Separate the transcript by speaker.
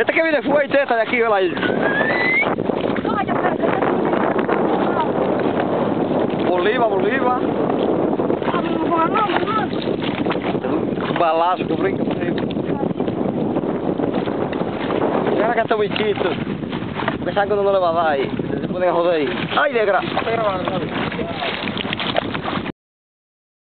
Speaker 1: Este que viene fuerte esta de aquí, ¿verdad? Bolívar. Un balazo que brinca por aí. Mira acá este bichito. Pensaba que uno no le va a dar ahí. Se pueden joder ahí. ¡Ay, negra! Está grabando, ¿sabes?